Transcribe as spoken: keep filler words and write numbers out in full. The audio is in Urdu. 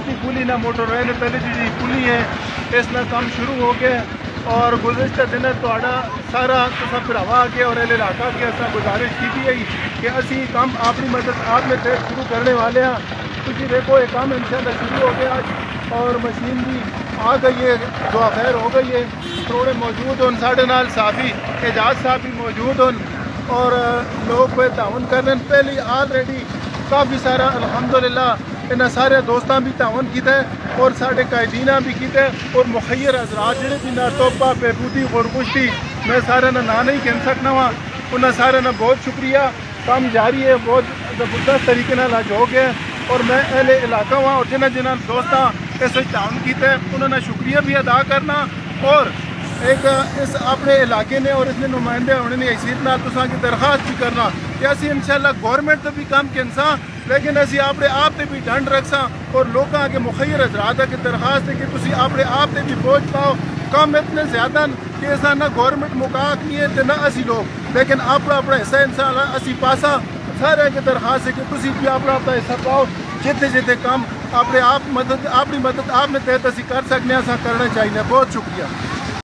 چھوٹی پلی نہ موٹر وے نے پہلے جی پلی ہے اس نہ کام شروع ہو گیا اور گزشتہ دن تھوڑا سارا تصا پھراوا کے اور اہل علاقہ کے اصل گزارش کی تھی کہ اسی کام اپنی مدد آپ میں تحت شروع کرنے والے ہیں. تھی دیکھو یہ کام انشاءاللہ شروع ہو گیا آج اور مشین بھی آ گئی ہے, دعا خیر ہو گئی ہے. تھوڑے موجود ہوں ساڑھے نال صافی اعجاز صاحب بھی موجود ہوں اور لوگ پہ تعاون کرنے پہلے آلریڈی کافی سارا الحمدللہ انہیں سارے دوستان بھی تعاون کیتا ہے اور سارے قائدینہ بھی کیتا ہے اور مخیر حضرات جڑے بھی نہ توپا پیپوتی غرگشتی میں سارے نہ نا نہیں کہہ سکنا وا انہیں سارے نہ بہت شکریہ. کام جاری ہے بہت زبردست طریقے نال آج ہو گیا اور میں اہل علاقہ ہوا اور جنہیں جنہیں دوستان اس تعاون کیتا ہے انہوں نے شکریہ بھی ادا کرنا اور ایک اس اپنے علاقے نے اور اس نے نمائندے ہونے نے حیثیت نال تساں کی درخواست بھی کرنا کہ اسی انشاءاللہ گورنمنٹ تو بھی کام کنساں لیکن اسی اپنے آپ تے بھی ڈنڈ رکھساں اور لوگاں کے مخیر حضرات کی درخواست ہے کہ تسی اپنے آپ تے بھی بوجھ پاؤ. کام اتنے زیادہ کہ ایسا نہ گورنمنٹ مقاق نہیں ہے نہ اسی لوگ لیکن اپنا اپنا حصہ انشاءاللہ اسی پاسا سارے کی درخواست ہے کہ تسی بھی اپنا اپنا حصہ پاؤ جتنے جتنے کام اپنے آپ مدد اپنی مدد آپ نے تحت اسی کر سکنے ہیں کرنا چاہیے. بہت شکریہ.